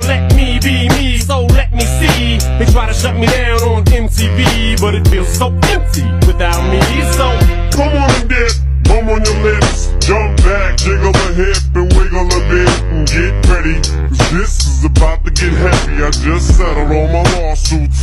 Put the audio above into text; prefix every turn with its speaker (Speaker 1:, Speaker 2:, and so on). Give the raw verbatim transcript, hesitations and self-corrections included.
Speaker 1: to let me be me, so let me see. They try to shut me down on M T V, but it feels so empty without me. So
Speaker 2: come on and dip, bum on your lips, jump back, jiggle a hip and wiggle a bit, and get ready, 'cause this is about to get heavy. I just settled all my lawsuits